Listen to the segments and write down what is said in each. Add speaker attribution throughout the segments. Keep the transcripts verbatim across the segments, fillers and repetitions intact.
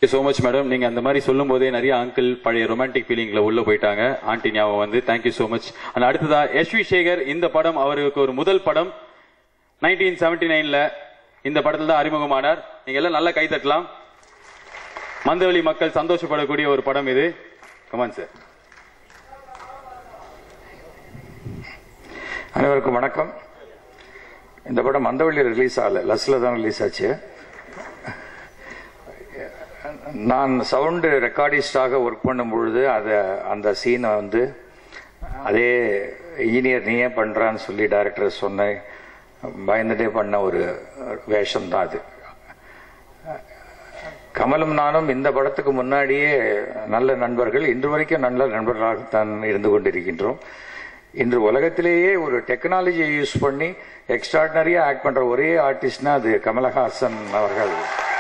Speaker 1: so much madam. நீங்க அந்த மாதிரி சொல்லும்போதே நிறைய அங்கிள் பழைய ரொமான்டிக் ஃபீலிங்ல உள்ள போயிட்டாங்க. ஆண்டி ஞாபகம் வந்து thank you so much. and அடுத்ததா எஸ்வி சேகர். இந்த படம் அவருக்கு ஒரு முதல் படம் நைன்டீன் செவன்டி நைன்ல இந்த படத்துல தான் அறிமுகமானார். நீங்க எல்லாம் நல்லா கை தட்டலாம். மந்தவெளி மக்கள் சந்தோஷப்படக்கூடிய ஒரு படம் இது. Come on sir.
Speaker 2: அனைவருக்கும் வணக்கம். இந்த படம் மந்தவெளியில் ரிலீஸ் ஆகல, லஸ்ல தான் ரிலீஸ் ஆச்சு. நான் சவுண்டு ரெக்கார்டிஸ்டாக ஒர்க் பண்ணும் பொழுது அதை அந்த சீனை வந்து அதே இன்ஜினியர் நீயே பண்ணுறான்னு சொல்லி டைரக்டர் சொன்னேன். பயந்துட்டே பண்ண ஒரு வேஷம் தான் அது. கமலும் நானும் இந்த படத்துக்கு முன்னாடியே நல்ல நண்பர்கள், இன்று வரைக்கும் நல்ல நண்பர்களாகத்தான் இருந்து கொண்டிருக்கின்றோம். இன்று உலகத்திலேயே ஒரு டெக்னாலஜியை யூஸ் பண்ணி எக்ஸ்ட்ராடினரியா ஆக்ட் பண்ற ஒரே ஆர்டிஸ்ட்னா அது கமலஹாசன் அவர்கள்.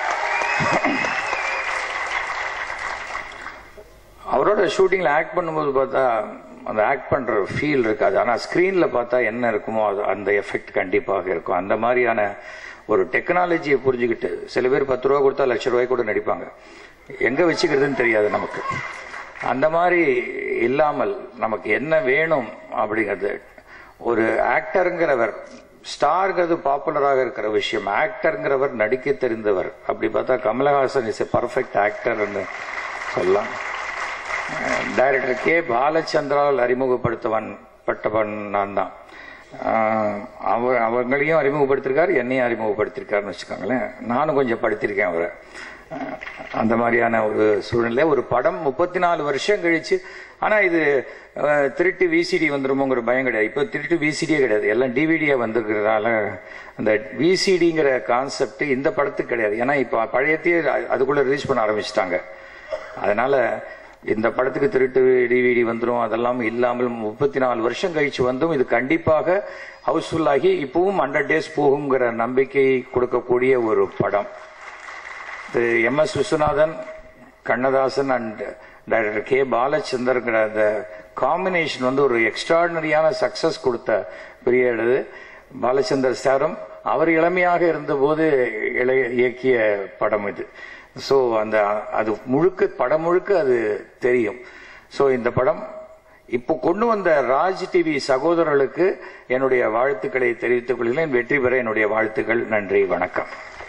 Speaker 2: அவரோட ஷூட்டிங்ல ஆக்ட் பண்ணும்போது பார்த்தா அந்த ஆக்ட் பண்ற ஃபீல் இருக்காது, ஆனா ஸ்கிரீன்ல பார்த்தா என்ன இருக்குமோ அது அந்த எஃபெக்ட் கண்டிப்பாக இருக்கும். அந்த மாதிரியான ஒரு டெக்னாலஜியை புரிஞ்சுக்கிட்டு சில பேர் பத்து ரூபா கொடுத்தா லட்ச ரூபாய் கூட நடிப்பாங்க, எங்க வச்சுக்கிறதுன்னு தெரியாது நமக்கு. அந்த மாதிரி இல்லாமல் நமக்கு என்ன வேணும் அப்படிங்கிறது, ஒரு ஆக்டருங்கிறவர், ஸ்டார்ங்கிறது பாப்புலராக இருக்கிற விஷயம், ஆக்டருங்கிறவர் நடிக்க தெரிந்தவர். அப்படி பார்த்தா கமலஹாசன் இஸ் எ பர்ஃபெக்ட் ஆக்டர்னு சொல்லலாம். டைரக்டர் கே பாலச்சந்திரால் அறிமுகப்படுத்தவன் பட்டவன் நான் தான். அவர் அவங்களையும் அறிமுகப்படுத்திருக்காரு, என்னையும் அறிமுகப்படுத்திருக்காருன்னு வச்சுக்கோங்களேன். நானும் கொஞ்சம் படுத்திருக்கேன் அவரை. அந்த மாதிரியான ஒரு சூழ்நிலை. ஒரு படம் முப்பத்தி நாலு வருஷம் கழிச்சு, ஆனா இது திருட்டு விசிடி வந்துருமோங்கிற பயம் கிடையாது. இப்போ திருட்டு விசிடியே கிடையாது, எல்லாம் டிவிடியா வந்திருக்கிறதுனால அந்த விசிடிங்கிற கான்செப்ட் இந்த படத்துக்கு கிடையாது. ஏன்னா இப்போ பழையத்தையே அதுக்குள்ள ரிலீஸ் பண்ண ஆரம்பிச்சிட்டாங்க. அதனால இந்த படத்துக்கு திருட்டு டிவிடி வந்துடும் அதெல்லாம் இல்லாமல் முப்பத்தி நாலு வருஷம் கழிச்சு வந்தும் இது கண்டிப்பாக ஹவுஸ்ஃபுல் ஆகி இப்பவும் ஹண்ட்ரட் டேஸ் போகுங்கிற நம்பிக்கை கொடுக்கக்கூடிய ஒரு படம். M S Viswanathan, Kannadasan and director K பாலச்சந்தர்ங்கிற அந்த காம்பினேஷன் வந்து ஒரு எக்ஸ்ட்ராடினரியான சக்சஸ் கொடுத்த பீரியட். பாலச்சந்தர் சாரும் அவர் இளமையாக இருந்தபோது இயக்கிய படம் இது. ஸோ அந்த அது முழுக்க படம் முழுக்க அது தெரியும். ஸோ இந்த படம் இப்போ கொண்டு வந்த ராஜ் டிவி சகோதரர்களுக்கு என்னுடைய வாழ்த்துக்களை தெரிவித்துக் கொள்கிறேன். வெற்றி பெற என்னுடைய வாழ்த்துக்கள். நன்றி, வணக்கம்.